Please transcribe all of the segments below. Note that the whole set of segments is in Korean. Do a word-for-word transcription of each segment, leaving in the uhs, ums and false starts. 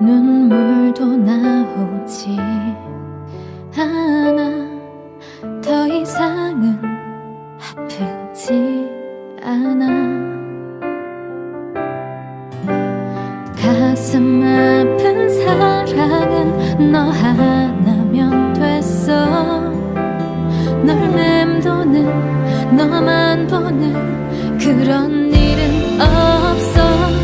눈물도 나오지 않아. 더 이상은 아프지 않아. 가슴 아픈 사랑은 너 하나면 됐어. 널 맴도는 너만 보는 그런 일은 없어.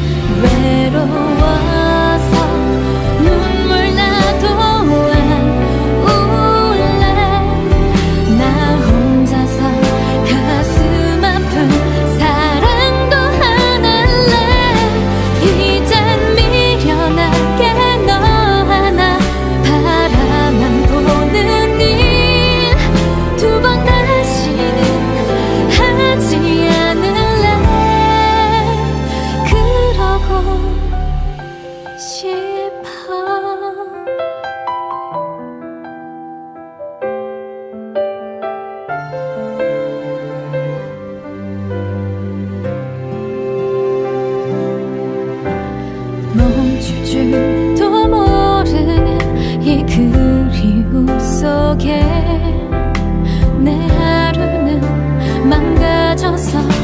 외로워서 눈물 나도 안 울래. 나 혼자서 가슴 아픈 사랑도 안 할래. 이젠 미련하게 너 하나 바라만 보는 일 두 번 다시는 하지 않을래. 그러고 싶어. 멈출 줄도 모르는 이 그리움 속에 내 하루는 망가져서